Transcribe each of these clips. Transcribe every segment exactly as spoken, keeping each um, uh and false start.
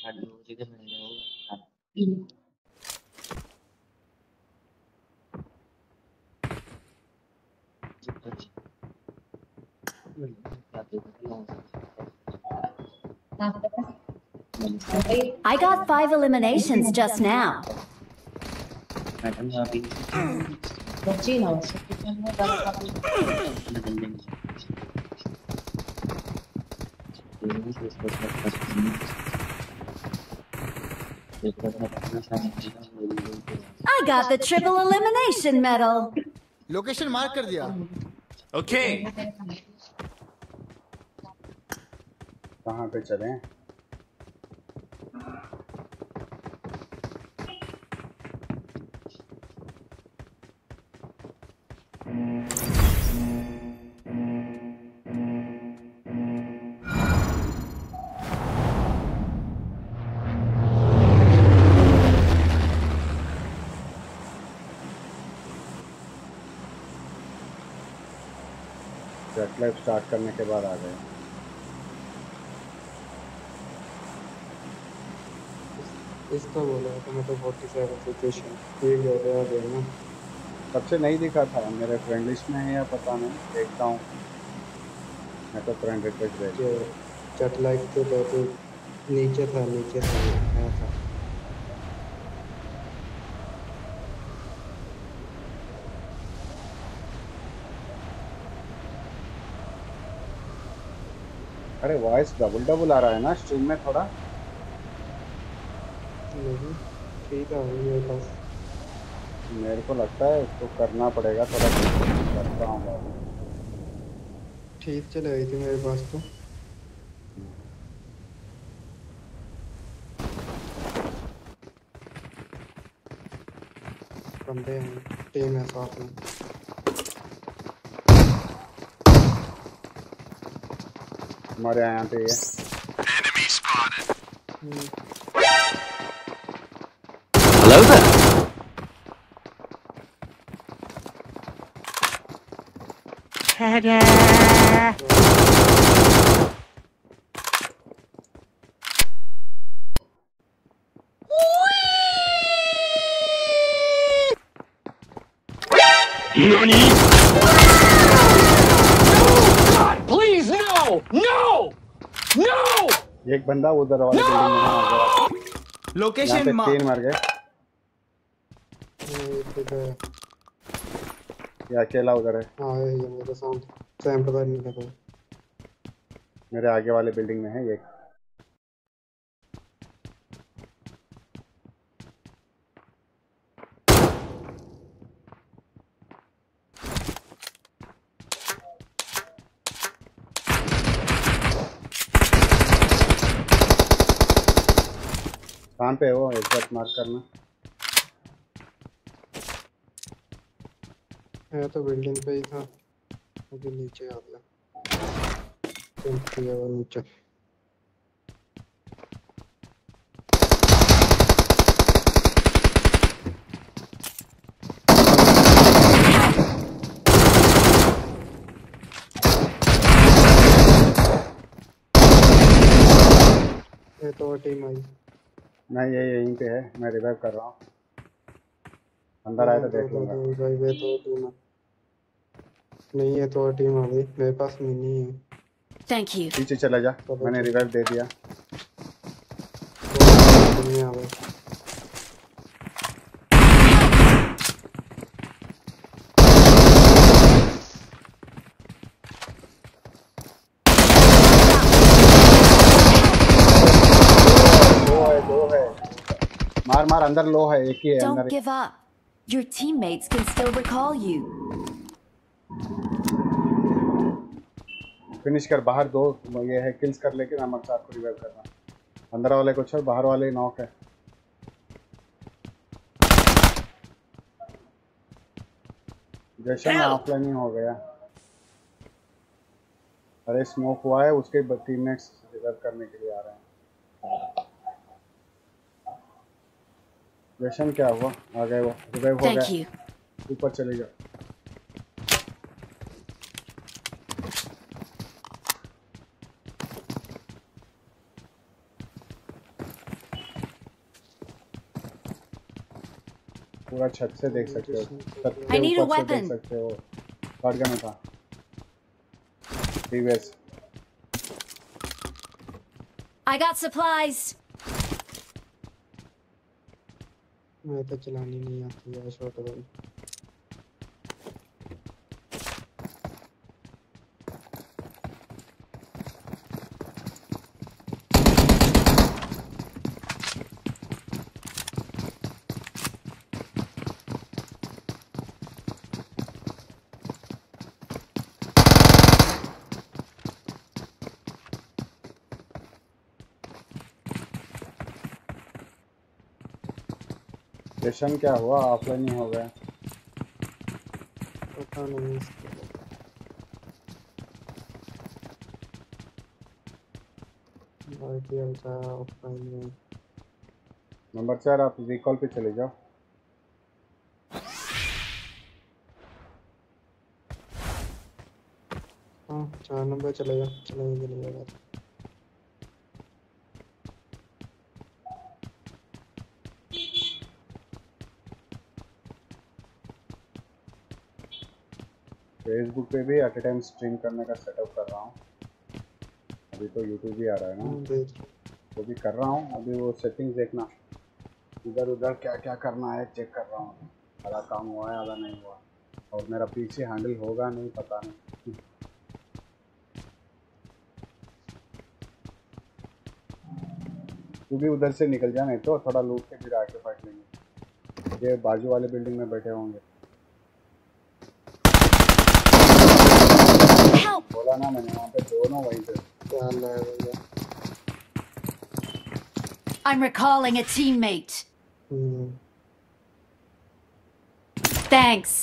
I got five eliminations just now. I got the triple elimination medal. Location mark कर दिया। Okay. कहाँ पे चलें? जेट लाइफ स्टार्ट करने के बाद आ गए। इसका बोला तो मैं तो फोर्टी सेवन सिचुएशन फील हो रहा है ना। सबसे नहीं दिखा था, मेरे फ्रेंड लिस्ट में है या पता नहीं, देखता हूँ। मैं तो फ्रेंड रिक्वेस्ट भेज जो जेट लाइफ तो तो नीचे था नीचे था आया था। अरे वॉइस डबल डबल आ रहा है ना स्ट्रीम में थोड़ा। नहीं ठीक है मेरे पास। मेरे को लगता है उसको करना पड़ेगा थोड़ा, करता हूँ। ठीक चल रही थी मेरे पास तो। बंदे हैं, टीम है साथ में। हमारे यहाँ पे ये Enemy spotted. Hello there. Nani? God, please, no! No! No! एक बंदा उधर वाले बिल्डिंग में आ गया। लोकेशन यहाँ पे तीन मर गए। ये अकेला उधर है। हाँ ये मेरे साथ सैम पता नहीं लगा। मेरे आगे वाले बिल्डिंग में है ये। कहाँ पे हो एग्जैक्ट मार्क करना। है तो बिल्डिंग पे ही था, अभी नीचे आ गया। किया वो नीचे। ये तो टीम आई। नहीं ये यहीं पे है, मैं रिवाइव कर रहा हूँ। अंदर आए तो देख लूंगा। भाई वे तो टीम नहीं है, तो टीम आ गई मेरे पास मिनी है। Thank you. पीछे चला जा, मैंने रिवाइव दे दिया। नहीं आ गए। मार मार, अंदर लो है, एक ही है Don't अंदर। give up. Your teammates can still recall you. Finish कर, बाहर दो ये है, किल्स कर लेके नमक साथ को रिवाइव करना। अंदर वाले को छोड़, बाहर वाले नॉक है। जैसे ऑफलाइन ही हो गया। अरे स्मोक हुआ है, उसके टीममेट्स रिवाइव करने के लिए आ रहे हैं। जैशन क्या हुआ, आ गए वो, रिवाइव हो गया। ऊपर चले जाओ। पूरा छत से देख सकते हो, छत I के need a ऊपर से देख weapon. सकते हो। शॉटगन में था टीवीएस। I got supplies. मैं तो चलानी नहीं आती है शॉटगन। सेशन क्या हुआ, ऑफलाइन ही हो गया। पता नहीं इसको। आईपीएल का ऑफलाइन में नंबर चार आप रिकॉल पे चले जाओ। हाँ चार नंबर चलेगा चलेगा चलेगा। फेसबुक पे भी एट ए टाइम स्ट्रीम करने का सेटअप कर रहा हूँ। अभी तो यूट्यूब भी आ रहा है ना, हाँ देख वो भी कर रहा हूँ। अभी वो सेटिंग्स देखना, इधर उधर क्या क्या करना है चेक कर रहा हूँ। आधा काम हुआ है आधा नहीं हुआ, और मेरा पीछे हैंडल होगा नहीं पता नहीं। तू भी उधर से निकल जा, नहीं तो थोड़ा लूट के फिर आके फाइट लेंगे। ये बाजू वाले बिल्डिंग में बैठे होंगे। Help! बोला ना मैंने, वहाँ पे दोनों वहीं पे। क्या है भैया। I'm recalling a teammate. Hmm Thanks.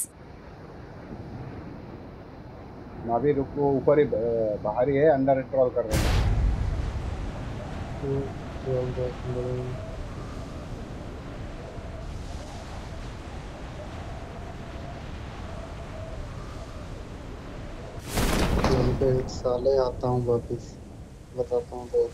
मैं अभी रुक, वो ऊपर ही बाहर ही है, अंदर ट्रॉल कर रहे हैं। हम्म बोल दो बोल। पे साले आता हूँ वापिस बताता हूँ तो।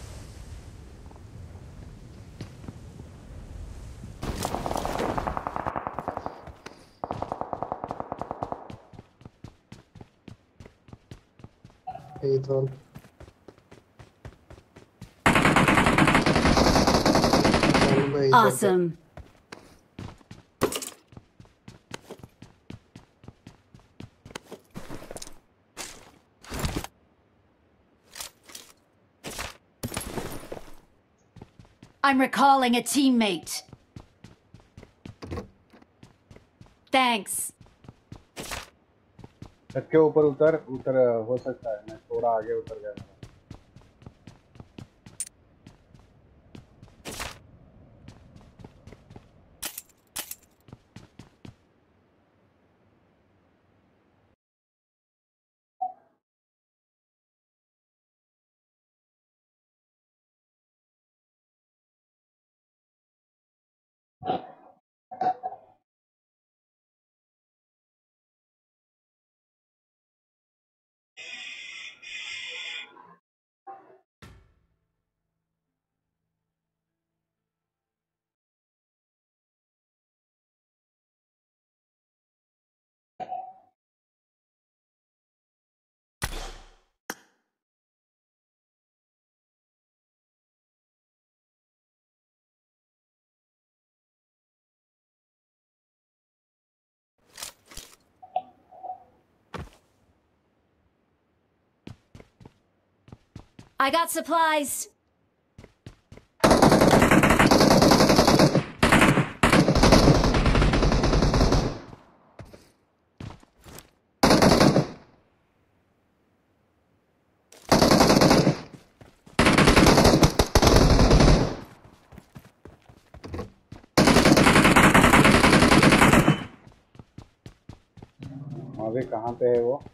Hey, Tom. Awesome. I'm recalling a teammate. Thanks. छत के ऊपर उतर उतर हो सकता है, मैं थोड़ा आगे उतर गया था। I got supplies. अभी कहाँ पे है वो?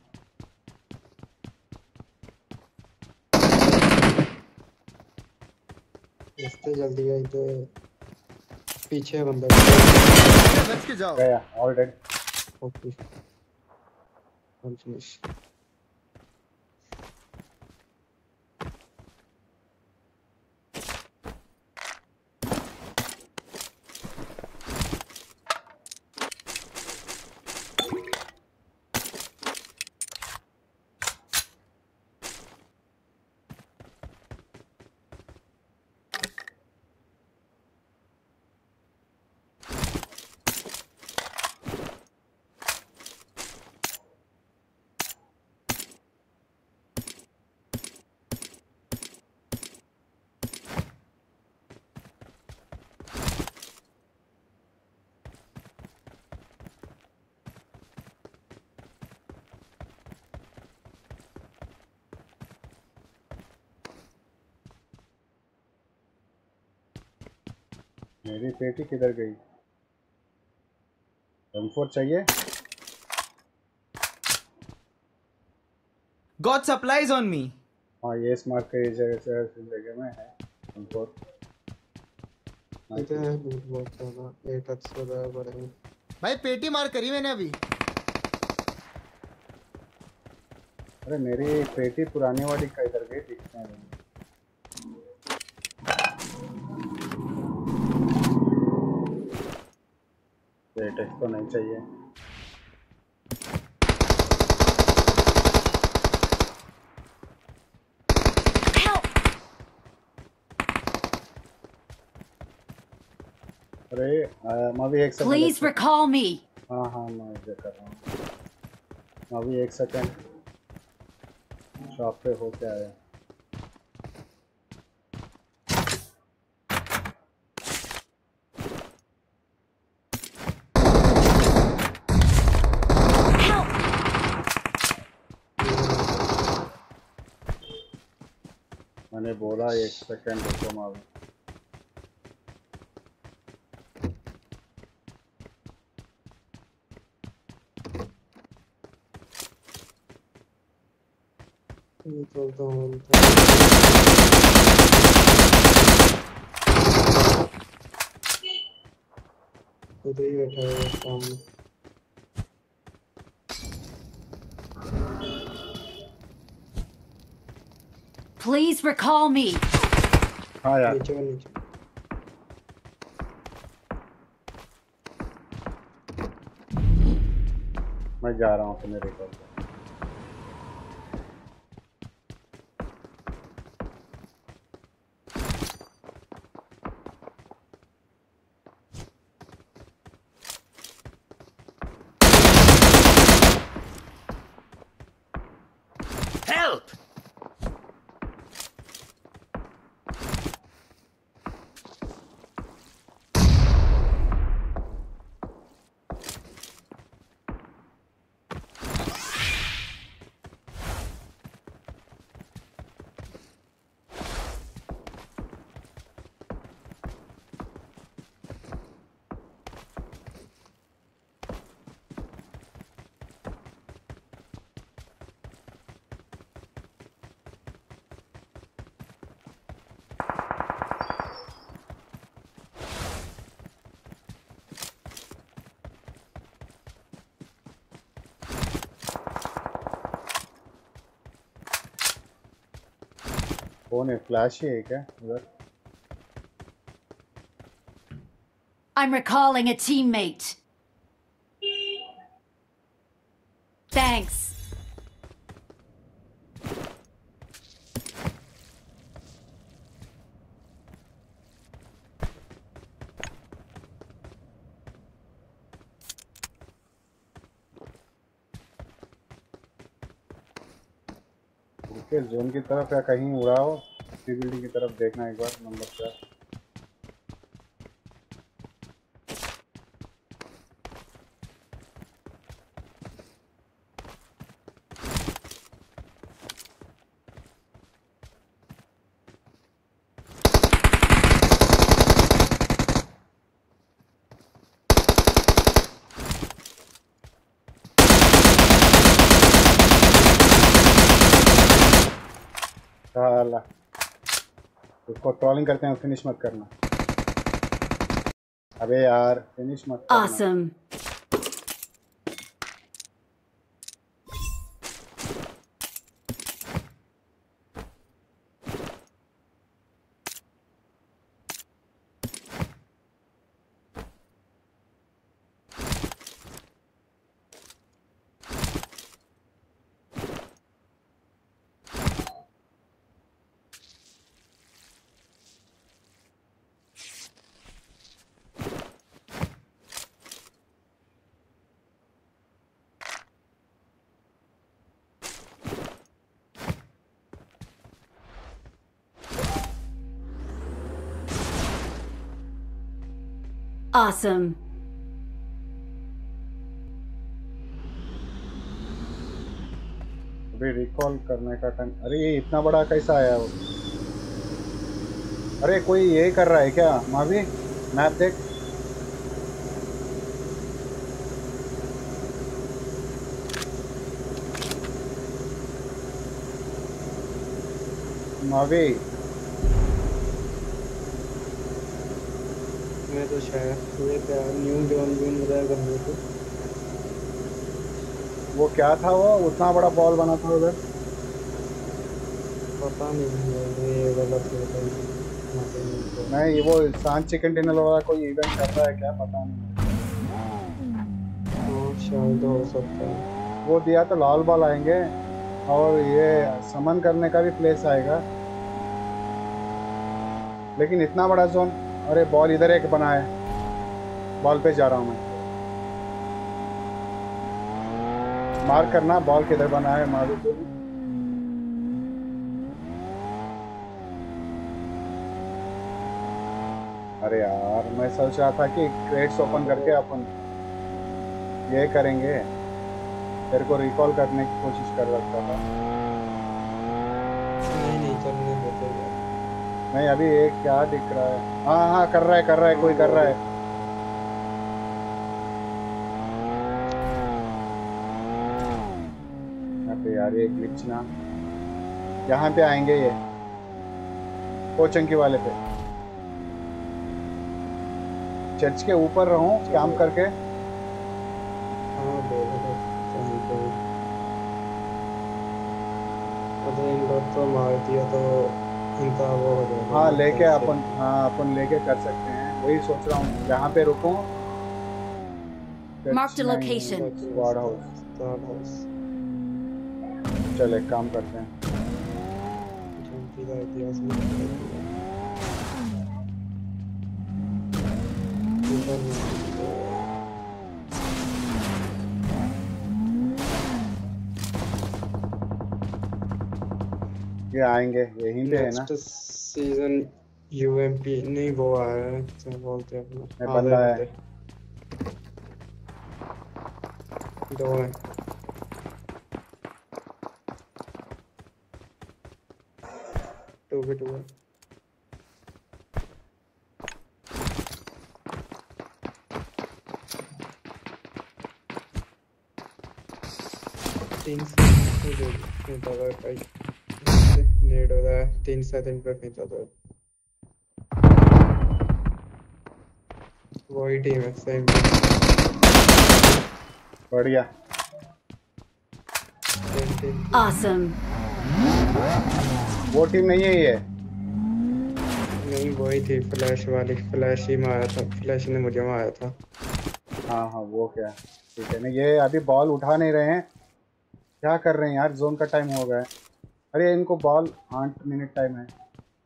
इससे जल्दी आई तो पीछे बंदा बच के जाओ। गया ऑल डेड। Okay finish. मेरी पेटी किधर गई? एम फोर चाहिए? Got supplies on me. हाँ ये स्मार्ट का ये जगह जगह में है एम फोर। इधर है लूट बहुत ज्यादा, एट एक्स हो रहा है बड़े में। भाई पेटी मार करी मैंने अभी। अरे मेरी पेटी पुरानी वाली का इधर गई दिखने में। एट एक्स तो नहीं चाहिए। अरे मैं भी एक सेकंड। Please recall me. हाँ हाँ मैं ये कर रहा हूँ। मैं भी एक सेकंड शॉप पे हो क्या है। मैंने बोला एक सेकंड रुको मैं। चलता हूँ उधर ही बैठा है सामने। Please recall me. हाँ यार नीचे नीचे मैं जा रहा हूँ अपने रिकॉर्ड पे। Help! कौन है? फ्लैश ही है क्या उधर? I'm recalling a teammate. Thanks. Okay zone की तरफ या कहीं उड़ाओ। इसी बिल्डिंग की तरफ देखना एक बार नंबर क्या। साला उसको ट्रॉलिंग करते हैं, फिनिश मत करना। अबे यार फिनिश मत करना। Awesome. Awesome. अभी रिकॉल करने का टाइम। अरे ये इतना बड़ा कैसा आया वो? अरे कोई ये कर रहा है क्या? मावी मैप देख। मावी मैं तो शायद ये क्या न्यू जोन जोन बताया करने को। वो क्या था, वो उतना बड़ा बॉल बना था उधर। पता नहीं है ये गलत है कहीं। नहीं, वो सांच चिकन डिनर वाला कोई इवेंट कर रहा है क्या, पता नहीं। हाँ शायद हो सकता है। वो दिया तो लाल बॉल आएंगे और ये समन करने का भी प्लेस आएगा, लेकिन इतना बड़ा जोन। अरे बॉल इधर एक बना है, बॉल पे जा रहा हूँ मैं। मार्क करना बॉल किधर बना है, मारू तो। अरे यार मैं सोच रहा था कि क्रेट्स ओपन करके अपन ये करेंगे, तेरे को रिकॉल करने की कोशिश कर रहा था। नहीं नहीं चलने देते यार। नहीं अभी एक क्या दिख रहा है। हाँ हाँ कर रहा है कर रहा है कोई कर रहा है। अबे यार ये ग्लिच ना, यहाँ पे आएंगे ये कोचंकी वाले पे। चर्च के ऊपर रहूं काम करके। हाँ बोलो तो कहीं तो अरे इन लोग तो मार दिया तो इनका वो हो जाएगा। हाँ लेके अपन हाँ अपन लेके कर सकते हैं, वही सोच रहा हूँ यहाँ पे रुकूं। Marked a location. Squad house. Squad house चल एक काम करते हैं। जंपी का इतिहास में ऊपर ये आएंगे यहीं पे है ना। नेक्स्ट सीजन यूएमपी नहीं वो आया है क्या बोलते हैं अपना। ये बंदा है। दो है। टू भी टू है। तीन से फेंका था भाई, नेड हो रहा है। तीन से तीन पे फेंका था। वही टीम है सेम। बढ़िया। Same team. Awesome. वो टीम नहीं है ये। नहीं वही थी फ्लैश वाली, फ्लैश ही मारा था, फ्लैश ने मुझे मारा था। हाँ हाँ वो क्या ठीक है ना। ये अभी बॉल उठा नहीं रहे हैं, क्या कर रहे हैं यार, जोन का टाइम हो गया है। अरे इनको बॉल आठ मिनट टाइम है।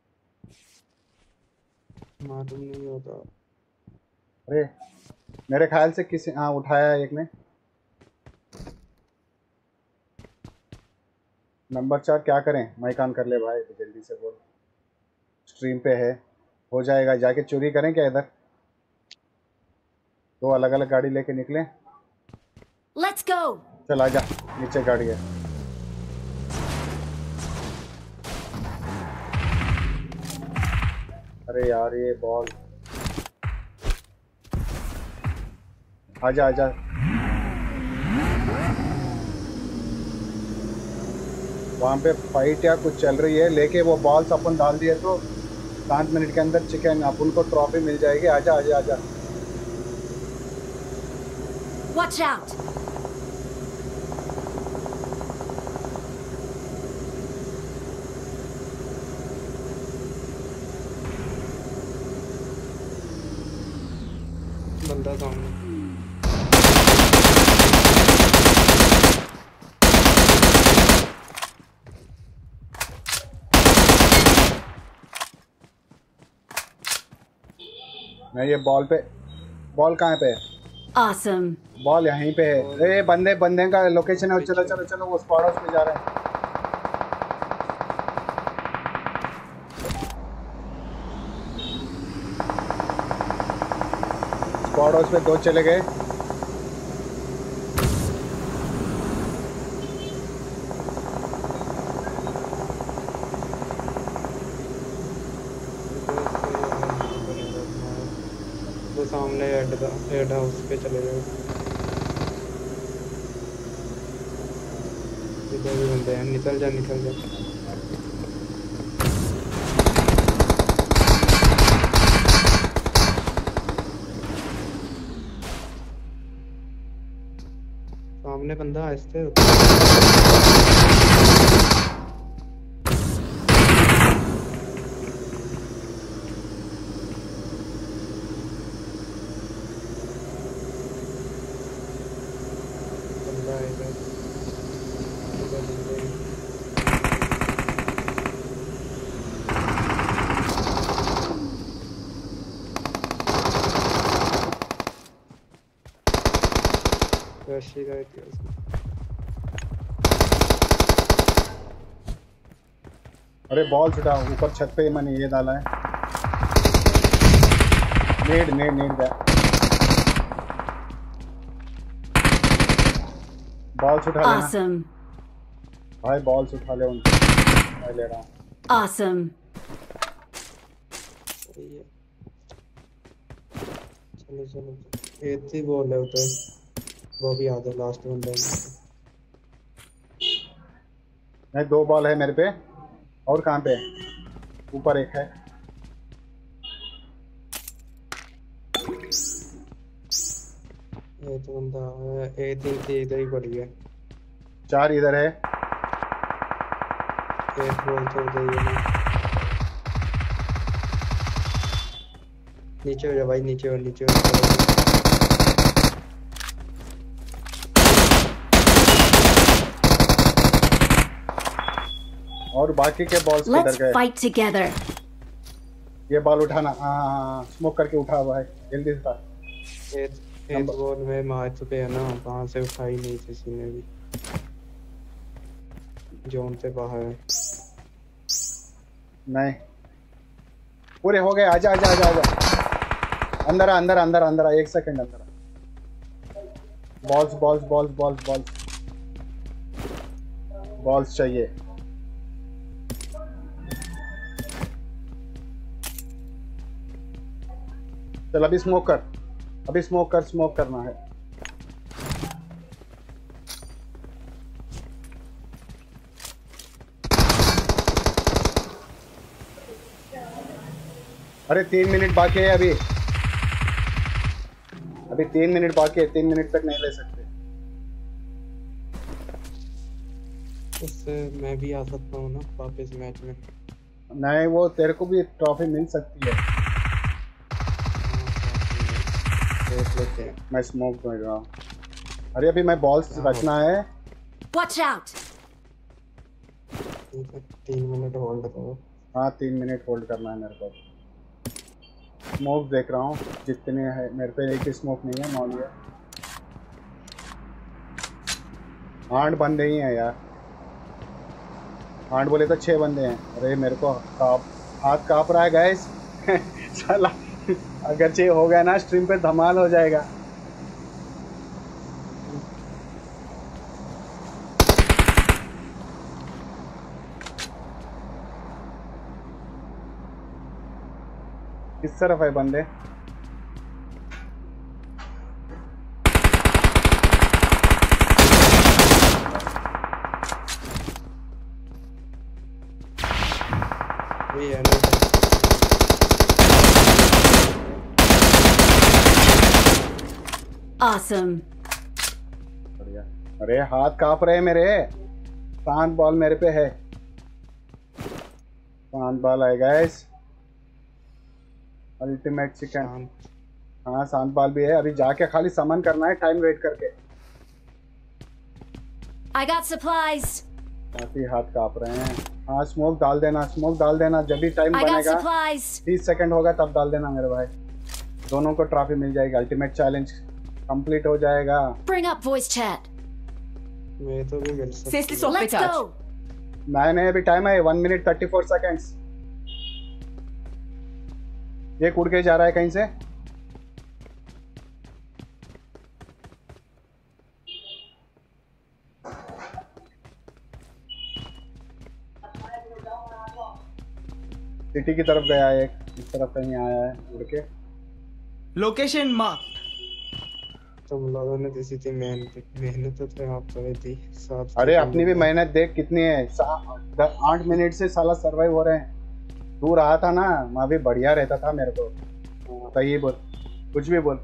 मालूम नहीं होता। अरे मेरे ख्याल से किसी हाँ उठाया एक ने। नंबर चार क्या करें, माइक ऑन कर ले भाई तो जल्दी से बोल। स्ट्रीम पे है, हो जाएगा। जाके चोरी करें क्या इधर, दो अलग अलग गाड़ी लेके निकलें। Let's go. चल आजा, नीचे गाड़ी है। अरे यार ये बॉल, आजा आजा। वहाँ पे फाइट या कुछ चल रही है, लेके वो बॉल्स अपन डाल दिए तो पाँच मिनट के अंदर चिकन अपन को ट्रॉफी मिल जाएगी। आजा आजा आजा। Watch out. बंदा सामने। मैं ये बॉल पे, बॉल कहाँ पे है? Awesome. बॉल यहीं पे है। ए बंदे बंदे का लोकेशन है। चलो चलो चलो वो स्क्वाड हाउस पे जा रहे हैं। स्क्वाड हाउस पे दो चले गए। सामने हेड का हेड हाउस पे चले गए। इधर भी बंदे हैं, निकल जा निकल जा। सामने बंदा आहिस्ते बंदा है इधर इधर बंदे हैं। रशी गए थे उसमें। अरे बॉल छुटा ऊपर छत पे मैंने ये डाला है। नेड नेड नेड गया। बॉल उठा लेना Awesome. भाई, बॉल उठा ले उनसे, मैं ले रहा हूँ। Awesome. सही है। चलो चलो एक ही बॉल है उधर, वो भी आधा लास्ट बंदा है। नहीं दो बॉल है मेरे पे। और कहाँ पे? ऊपर एक है। ये तो बंदा है, ए तीन थी इधर ही पड़ी है। चार इधर है। एक बॉल तो उधर ही है ना। नीचे हो जा भाई, नीचे हो नीचे हो। और बाकी के बॉल्स किधर Let's गए? fight together. ये बॉल उठाना। हाँ हाँ हाँ, स्मोक करके उठा भाई, जल्दी से उठा। एक एक बॉल में मार चुके हैं ना, कहाँ से उठाई नहीं किसी ने भी। जोन से बाहर है। नहीं पूरे हो गए। आजा आजा आजा आजा, अंदर आ अंदर आ, अंदर आ, अंदर आ, एक सेकंड अंदर आ। Balls balls balls balls balls balls चाहिए। चल अभी स्मोक कर, अभी स्मोक कर, स्मोक करना है। अरे तीन मिनट बाकी है अभी, अभी तीन मिनट बाकी है। तीन मिनट तक नहीं ले सकते। उससे मैं भी आ सकता हूँ ना वापस मैच में। नहीं वो तेरे को भी ट्रॉफी मिल सकती है। देख लेते हैं। मैं स्मोक कर रहा हूँ। अरे अभी मैं बॉल्स रखना है। Watch out. ठीक है, तीन मिनट होल्ड करो। हाँ तीन मिनट होल्ड करना है मेरे को। स्मोक देख रहा हूँ जितने है मेरे पे। एक ही स्मोक नहीं है, मौली है। आठ बंदे ही हैं यार। आठ बोले तो छह बंदे हैं। अरे मेरे को काप हाथ काँप रहा है गाइस। साला अगर छह हो गया ना स्ट्रीम पे धमाल हो जाएगा। किस तरफ है बंदे? वही है ना। Awesome. बढ़िया। अरे हाथ कांप रहे मेरे। पांच बॉल मेरे पे है। पांच बॉल है गाइस। Ultimate chicken. हाँ शांत बॉल भी है। अभी जाके खाली समन करना है, टाइम वेट करके। I got supplies. काफी हाथ कांप रहे हैं। हाँ स्मोक डाल देना, स्मोक डाल देना। जब भी टाइम I got बनेगा supplies. तीस सेकंड होगा तब डाल देना मेरे भाई। दोनों को ट्रॉफी मिल जाएगी। अल्टीमेट चैलेंज कंप्लीट हो जाएगा। Bring up voice chat. मैं तो भी मिल सकता Sesli हूँ। sohbet Let's aç. go. नहीं नहीं अभी टाइम है one minute thirty four seconds. ये उड़ के जा रहा है कहीं से। सिटी की तरफ गया है एक, इस तरफ कहीं आया है उड़ के। Location marked. तुम लोगों ने दी थी मेहनत मेहनत तो आप करी थी साथ। अरे अपनी भी मेहनत देख कितनी है। सा- आठ मिनट से साला सर्वाइव हो रहे हैं। तू रहा था ना, मैं भी बढ़िया रहता था मेरे को। सही बोल, कुछ भी बोल।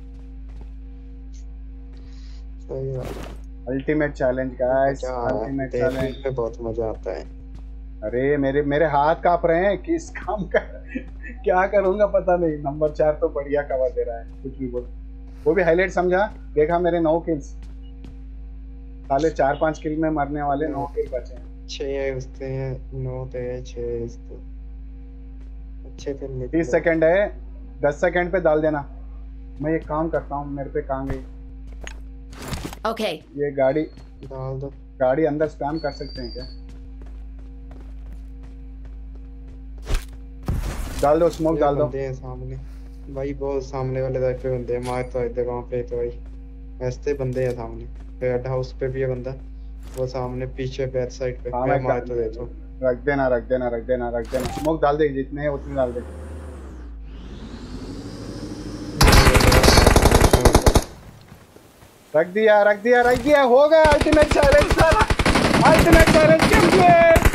सही बात। अल्टीमेट चैलेंज गाइस, क्या अल्टीमेट देखने चैलेंज। में बहुत मजा आता है। अरे मेरे मेरे हाथ कांप रहे हैं किस काम का। क्या करूंगा पता नहीं। नंबर चार तो बढ़िया कवर दे रहा है, कुछ भी बोल। वो भी हाईलाइट समझा। देखा मेरे नौ किल्स, साले चार पांच किल में मरने वाले नौ किल बचे हैं। छह उसते हैं, नौ पे छह इसको अच्छे पे निकले। तीस सेकंड है, दस सेकंड पे डाल देना। मैं ये काम करता हूँ, मेरे पे कहाँ गई Okay. ये गाड़ी। डाल दो। गाड़ी अंदर स्पैम कर सकते हैं क्या? डाल दो, स्मोक डाल दो। बंदे हैं सामने भाई, बहुत सामने वाले साइड पे बंदे हैं। मार तो इधर वहाँ पे तो भाई ऐसे बंदे हैं सामने। रेड हाउस पे भी है बंदा, वो सामने पीछे बैक साइड पे। हाँ, मैं मैं मार तो देता हूँ। रख देना रख देना रख देना रख देना। स्मोक डाल दे, जितने हैं उतने डाल दे। रख दिया रख दिया रख दिया। हो गया अल्टीमेट चैलेंज सारा। Ultimate challenge complete.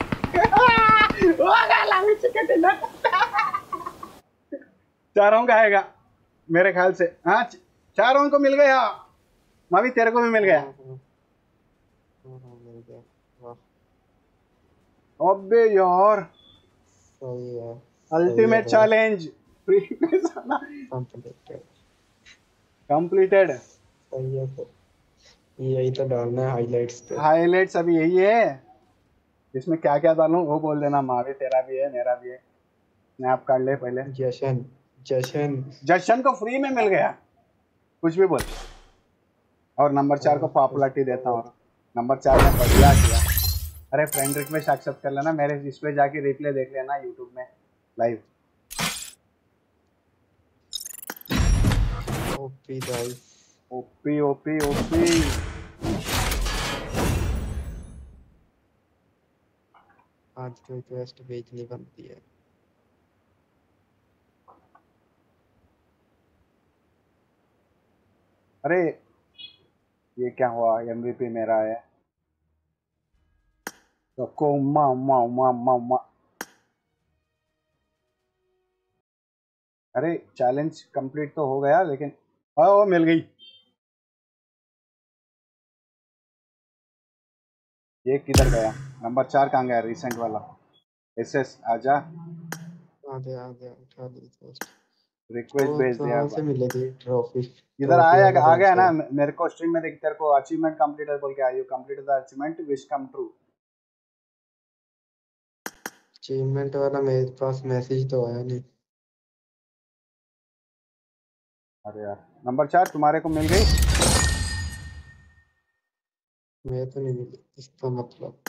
हो गया लावी चिकन डिनर। चारों का आएगा मेरे ख्याल से। हाँ, चारों को मिल गया। मैं भी तेरे को भी मिल गया। अबे यार, सही है। अल्टीमेट चैलेंज फ्री में साला कंप्लीटेड। कंप्लीटेड। सही है। तो यही तो डालना है हाइलाइट्स पे। हाइलाइट्स अभी यही है। इसमें क्या क्या डालूं वो बोल देना। मावी तेरा भी है, मेरा भी है। स्नैप काट ले पहले। जशन जशन जशन को फ्री में मिल गया, कुछ भी बोल। और नंबर चार को पॉपुलरिटी देता हूँ। नंबर चार ने बढ़िया किया। अरे फ्रेंड रिक्वेस्ट एक्सेप्ट कर लेना। मेरे इस पे जाके रिप्ले देख लेना यूट्यूब में live. OP guys. OP OP OP. आज कोई रिक्वेस्ट भेजनी बनती है। अरे ये क्या हुआ? एमवीपी मेरा है। तो को उम्मा उम्मा उम्मा उम्मा उम्मा। अरे चैलेंज कंप्लीट तो हो गया, लेकिन ओ मिल गई। ये किधर गया? नंबर चार कहाँ गया? रिसेंट वाला एस एस आजा। आ गया आ गया, उठा ली रिक्वेस्ट। रिक्वेस्ट वो भेज दिया। कहाँ से मिले थी ट्रॉफी? इधर आया आ गया ना मेरे को स्ट्रीम में। देख तेरे को अचीवमेंट कंप्लीटेड बोल के आई। You completed the achievement, wish come true. Achievement वाला मेरे पास मैसेज तो आया नहीं। अरे यार, नंबर चार तुम्हारे को मिल गई। मैं तो नहीं मिली, इसका मतलब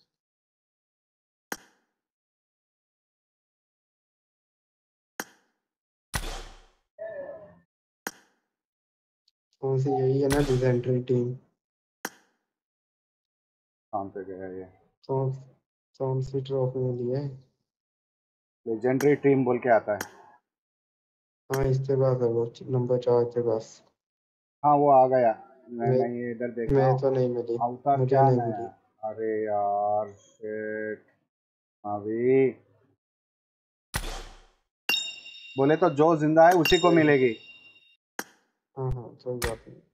कौन सी? यही है ना लेजेंडरी टीम? कहाँ पे गया ये? कौन कौन सी ट्रॉफी मिली है? लेजेंडरी टीम बोल के आता है। हाँ इसके पास है वो, नंबर चार के पास। हाँ वो आ गया। मैं मैं मैं ये इधर देख रहा मैं हूँ। तो नहीं मिली, अवतार मुझे क्या नहीं नया? मिली। अरे यार शिट। अभी बोले तो जो जिंदा है उसी को मिलेगी। हाँ हाँ कोई बात नहीं।